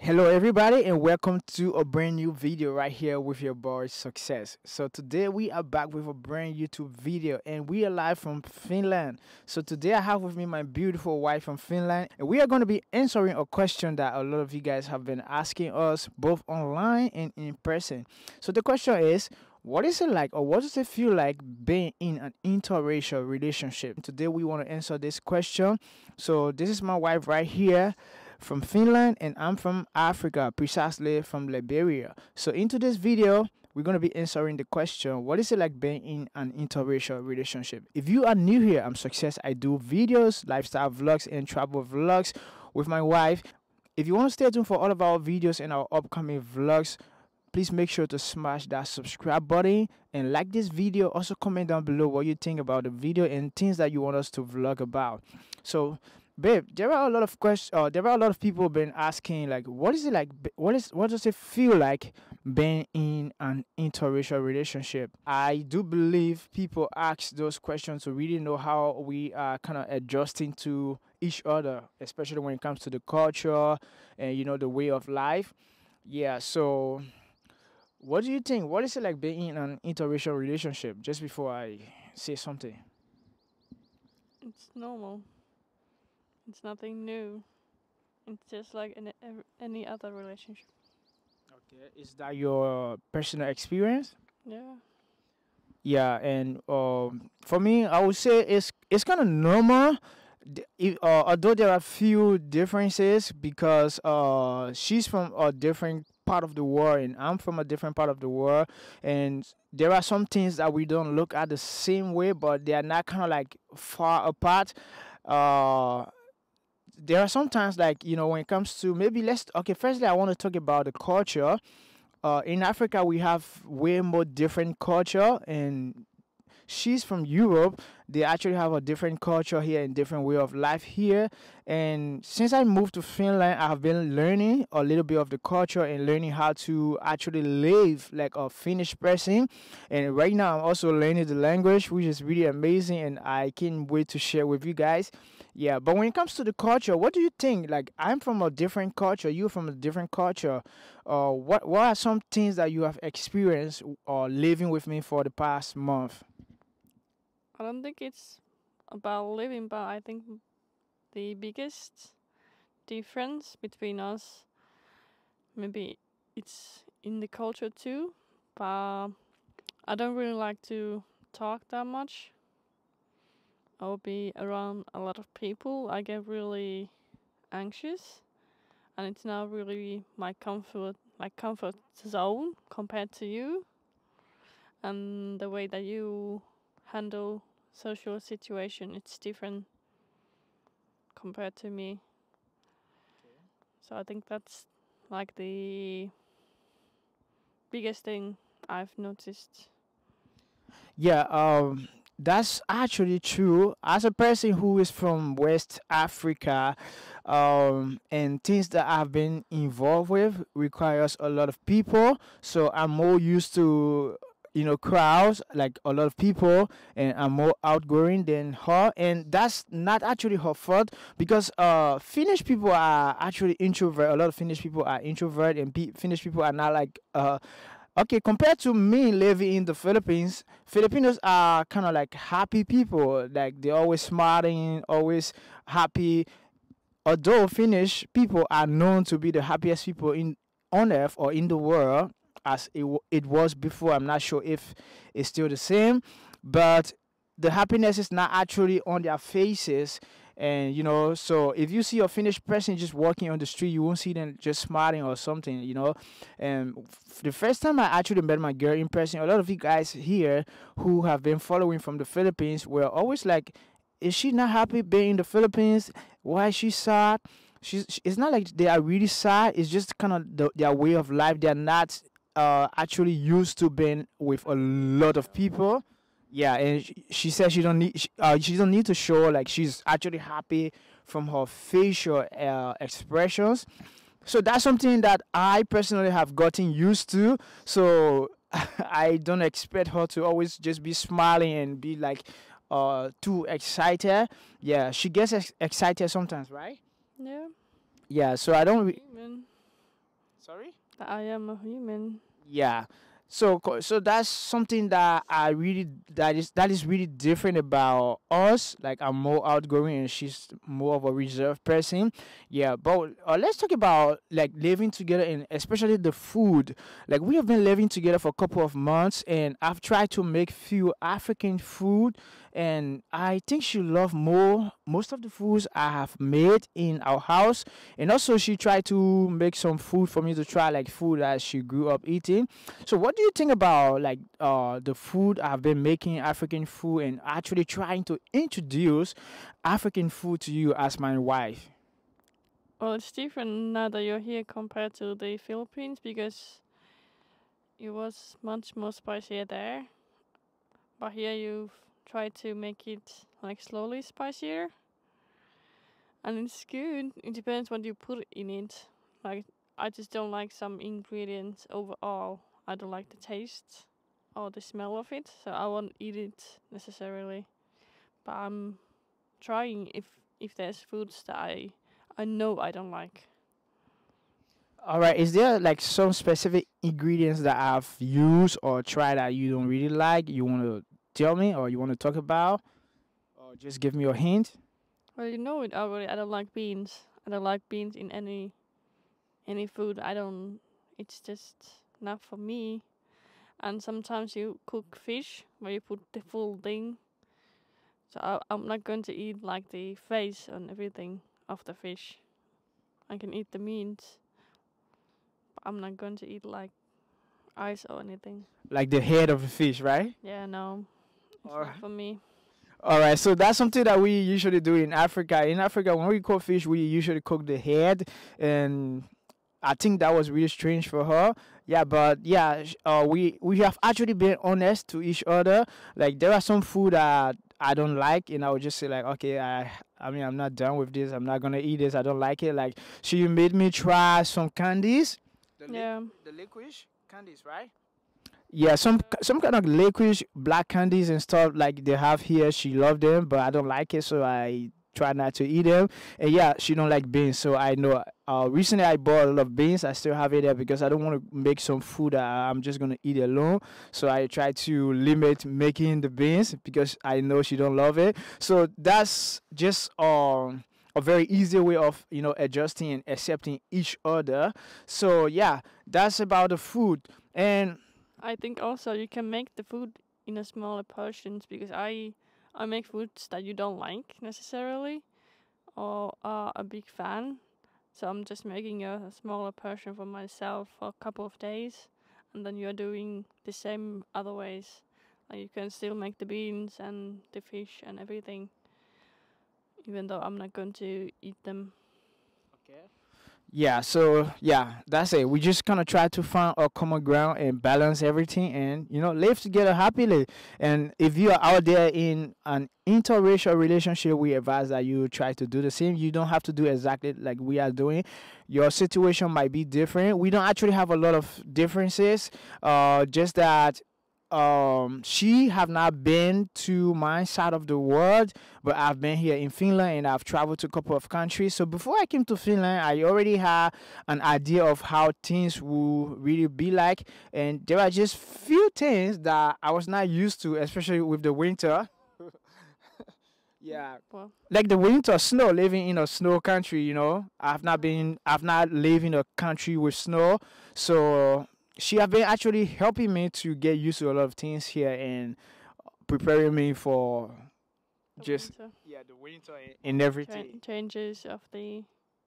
Hello everybody and welcome to a brand new video right here with your boy Success. So today we are back with a brand YouTube video and we are live from Finland. So today I have with me my beautiful wife from Finland and we are going to be answering a question that a lot of you guys have been asking us both online and in person. So the question is, what is it like, or what does it feel like being in an interracial relationship? Today we want to answer this question. So this is my wife right here from Finland and I'm from Africa, precisely from Liberia. So into this video, we're going to be answering the question, what is it like being in an interracial relationship? If you are new here, I'm Success. I do videos, lifestyle vlogs and travel vlogs with my wife. If you want to stay tuned for all of our videos and our upcoming vlogs, please make sure to smash that subscribe button and like this video. Also comment down below what you think about the video and things that you want us to vlog about. So babe, there are a lot of questions, there are a lot of people been asking, like, what is it like, what does it feel like being in an interracial relationship? I do believe people ask those questions to really know how we are kind of adjusting to each other, especially when it comes to the culture and the way of life. Yeah, so what do you think? What is it like being in an interracial relationship? Just before I say something. It's normal. It's nothing new. It's just like any other relationship. Okay, is that your personal experience? Yeah. Yeah, and for me, I would say it's kind of normal. Although there are few differences because she's from a different part of the world and I'm from a different part of the world, and there are some things that we don't look at the same way, but they are not kind of like far apart. Uh, there are sometimes, like, when it comes to, maybe let's okay, firstly I want to talk about the culture. In Africa we have way more different culture, and she's from Europe. They actually have a different culture here and different way of life here. And since I moved to Finland, I have been learning a little bit of the culture and learning how to actually live like a Finnish person. And right now, I'm also learning the language, which is really amazing, and I can't wait to share with you guys. Yeah, but when it comes to the culture, what do you think? Like, I'm from a different culture, you're from a different culture. What are some things that you have experienced or living with me for the past month? I don't think it's about living, but I think the biggest difference between us, maybe it's in the culture too, but I don't really like to talk that much. I'll be around a lot of people. I get really anxious, and it's not really my comfort zone compared to you, and the way that you handle social situation, it's different compared to me. So I think that's like the biggest thing I've noticed. Yeah, that's actually true. As a person who is from West Africa, and things that I've been involved with requires a lot of people. So I'm more used to, crowds, like a lot of people, and I'm more outgoing than her. And that's not actually her fault because Finnish people are actually introvert. A lot of Finnish people are introvert, and Finnish people are not like okay, compared to me living in the Philippines, Filipinos are kind of like happy people. Like, they're always smiling, always happy. Although Finnish people are known to be the happiest people in on earth or in the world, as it was before. I'm not sure if it's still the same, but the happiness is not actually on their faces. And so if you see a Finnish person just walking on the street, you won't see them just smiling or something. And the first time I actually met my girl in person, a lot of you guys here who have been following from the Philippines were always like, is she not happy being in the Philippines? Why is she sad? It's not like they are really sad. It's just kind of their way of life. They're not actually used to being with a lot of people. Yeah, and she says she don't need to show like she's actually happy from her facial expressions. So that's something that I personally have gotten used to. So I don't expect her to always just be smiling and be like too excited. Yeah, she gets excited sometimes, right? Yeah. Yeah, so I don't. Even. I am a human. Yeah. So that's something that I really that is really different about us. Like I'm more outgoing and she's more of a reserved person. Yeah, but let's talk about like living together and especially the food. Like we have been living together for a couple of months and I've tried to make few African food and I think she loved more most of the foods I have made in our house. And also she tried to make some food for me to try, like food that she grew up eating. So what do you think about like the food I've been making African food and actually trying to introduce African food to you as my wife? Well, it's different now that you're here compared to the Philippines because it was much more spicier there. But here you've tried to make it like slowly spicier, and it's good. It depends what you put in it. Like I just don't like some ingredients overall. I don't like the taste or the smell of it, so I won't eat it necessarily. But I'm trying if there's foods that I know I don't like. All right, is there like some specific ingredients that I've used or tried that you don't really like? You want to tell me or you want to talk about or just give me a hint? Well, you know it already. I don't like beans. I don't like beans in any food. I don't. It's just not for me. And sometimes you cook fish where you put the full thing. So I'm not going to eat like the face and everything of the fish. I can eat the meat, but I'm not going to eat like eyes or anything. Like the head of a fish, right? Yeah, no, it's Or not for me. all right, so that's something that we usually do in Africa. In Africa, when we cook fish, we usually cook the head, and I think that was really strange for her. Yeah, but yeah, we have actually been honest to each other. Like there are some food that I don't like, and I would just say like, okay, I mean I'm not done with this. I'm not gonna eat this. I don't like it. Like she made me try some candies. Yeah, The licorice candies, right? Yeah, some kind of licorice black candies and stuff like they have here. She loved them, but I don't like it, so I try not to eat them. And yeah, she don't like beans, so I know. Recently I bought a lot of beans. I still have it there because I don't want to make some food that I'm just gonna eat alone. So I try to limit making the beans because I know she don't love it. So that's just a very easy way of adjusting and accepting each other. So yeah, that's about the food. And I think also you can make the food in a smaller portions because I make foods that you don't like necessarily or are a big fan. So I'm just making a smaller portion for myself for a couple of days, and then you're doing the same other ways. Like you can still make the beans and the fish and everything, even though I'm not going to eat them. yeah, so yeah, that's it. We just kind of try to find a common ground and balance everything and, live together happily. And if you are out there in an interracial relationship, we advise that you try to do the same. You don't have to do exactly like we are doing. Your situation might be different. We don't actually have a lot of differences. Just that she have not been to my side of the world, but I've been here in Finland and I've traveled to a couple of countries. So before I came to Finland, I already had an idea of how things will really be like, and there are just few things that I was not used to, especially with the winter. Yeah, Well, like the winter snow, living in a snow country. I've not lived in a country with snow, so she have been actually helping me to get used to a lot of things here and preparing me for the just winter the winter and everything. changes of the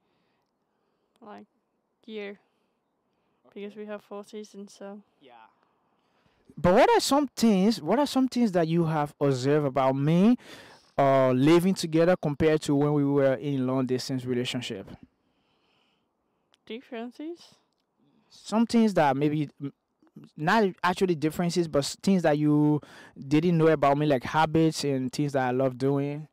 like year because we have 4 seasons. So Yeah. But what are some things? What are some things that you have observed about me, living together compared to when we were in long distance relationship? differences. Some things that maybe not actually differences, but things that you didn't know about me, like habits and things that I love doing.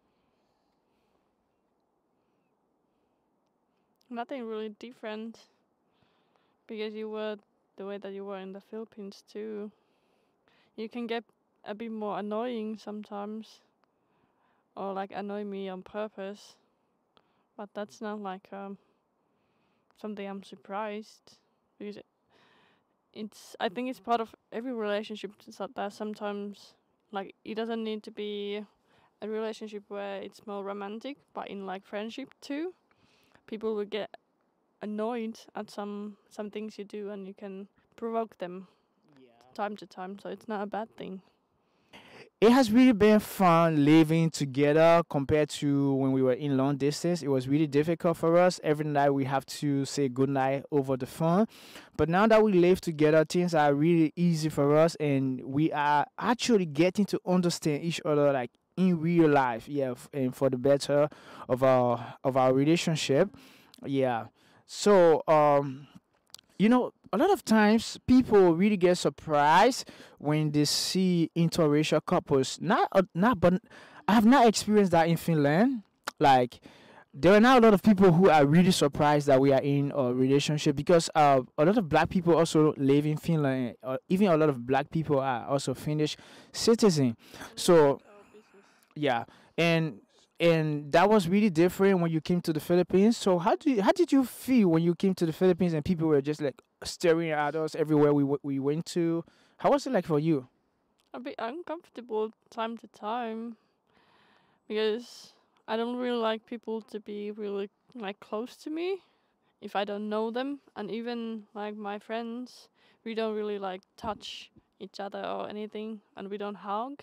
Nothing really different because you were the way that you were in the Philippines too. You can get a bit more annoying sometimes, or like annoy me on purpose. But that's not like something I'm surprised because it's I think it's part of every relationship that sometimes like it doesn't need to be a relationship where it's more romantic, but in like friendship too, people will get annoyed at some things you do, and you can provoke them time to time. So it's not a bad thing. It has really been fun living together compared to when we were in long distance. It was really difficult for us. Every night we have to say goodnight over the phone. But now that we live together, things are really easy for us, and we are actually getting to understand each other like in real life. Yeah, and for the better of our relationship. Yeah. So a lot of times people really get surprised when they see interracial couples. But I have not experienced that in Finland. Like, there are now a lot of people who are really surprised that we are in a relationship because a lot of black people also live in Finland. Even a lot of black people are also Finnish citizen. So yeah, and that was really different when you came to the Philippines. So how did you feel when you came to the Philippines and people were just like staring at us everywhere we went to? How was it like for you? A bit uncomfortable time to time because I don't really like people to be really like close to me if I don't know them, and even like my friends, we don't really like touch each other or anything, and we don't hug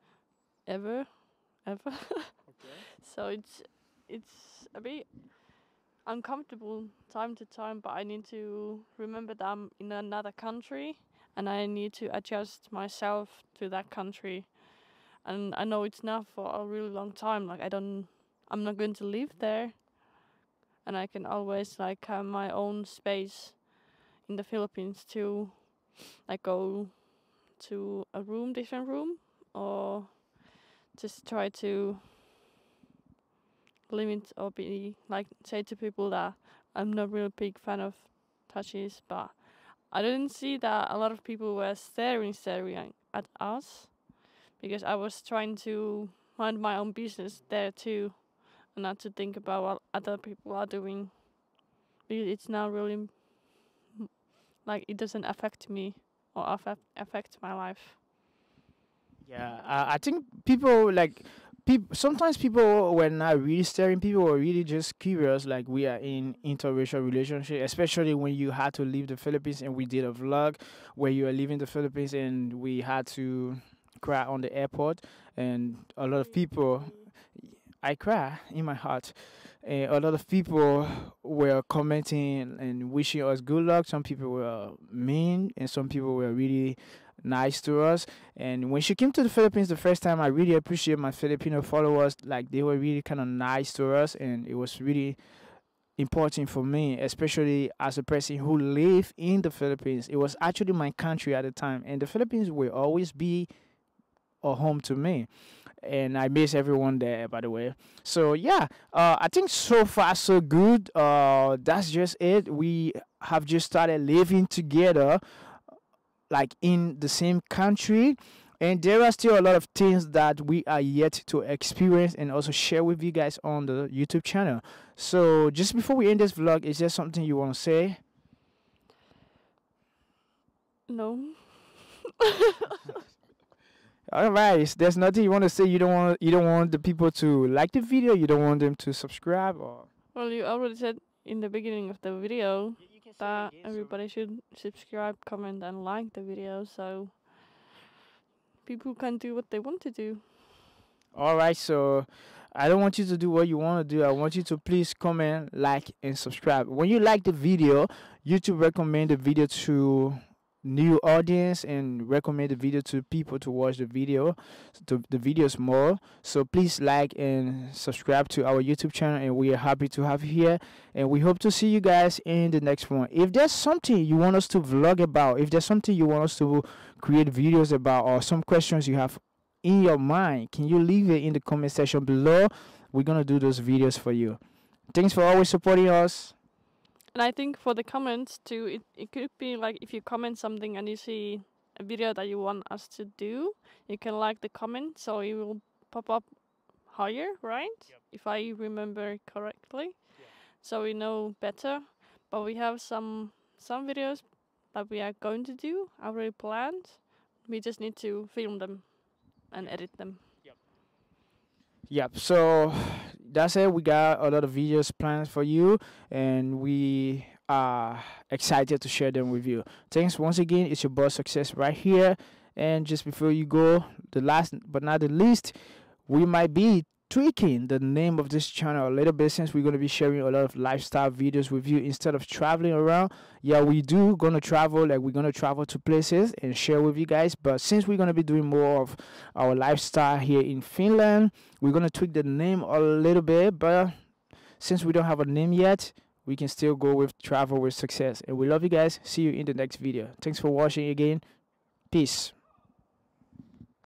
ever. So it's a bit uncomfortable time to time, but I need to remember that I'm in another country and I need to adjust myself to that country. And I know it's not for a really long time. Like I'm not going to live there, and I can always like have my own space in the Philippines to like go to a different room, or just try to limit or be like say to people that I'm not really big fan of touches, but I didn't see that a lot of people were staring at us because I was trying to mind my own business there too, and not to think about what other people are doing, because it's not really like it doesn't affect me or affect my life. Yeah, I think people like people. Sometimes people were not really staring. People were really just curious. Like we are in interracial relationship, especially when you had to leave the Philippines, and we did a vlog where you are leaving the Philippines, and we had to cry on the airport, and a lot of people. I cry in my heart. And a lot of people were commenting and wishing us good luck. Some people were mean, and some people were really nice to us. And when she came to the Philippines the first time, I really appreciate my Filipino followers. Like they were really kind of nice to us, and it was really important for me, especially as a person who lived in the Philippines. It was actually my country at the time, and the Philippines will always be a home to me, and I miss everyone there, by the way. So yeah, I think so far so good. That's just it. We have just started living together, like in the same country, and there are still a lot of things that we are yet to experience and also share with you guys on the YouTube channel. So just before we end this vlog, is there something you want to say? No. All right, there's nothing you want to say. You don't want the people to like the video. You don't want them to subscribe, or Well, you already said in the beginning of the video that everybody should subscribe, comment, and like the video, so people can do what they want to do. all right. So I don't want you to do what you want to do. I want you to please comment, like, and subscribe. When you like the video, YouTube recommend the video to new audience and recommend the video to people to watch the video, to the videos more. So please like and subscribe to our YouTube channel, and we are happy to have you here, and we hope to see you guys in the next one. If there's something you want us to vlog about, if there's something you want us to create videos about, or some questions you have in your mind, can you leave it in the comment section below? We're gonna do those videos for you. Thanks for always supporting us. And I think for the comments too, it could be like if you comment something and you see a video that you want us to do, you can like the comment so it will pop up higher, right? Yep. If I remember correctly. Yeah. So we know better. But we have some some videos that we are going to do already planned. We just need to film them and edit them. Yep. So that's it. We got a lot of videos planned for you, and we are excited to share them with you. Thanks once again. It's your boss Success right here. And just before you go, the last but not the least, we might be tweaking the name of this channel a little bit since we're going to be sharing a lot of lifestyle videos with you instead of traveling around. Yeah, we do gonna travel, like we're gonna travel to places and share with you guys, but since we're gonna be doing more of our lifestyle here in Finland, we're gonna tweak the name a little bit. But since we don't have a name yet, we can still go with Travel with Success. And we love you guys. See you in the next video. Thanks for watching again. Peace.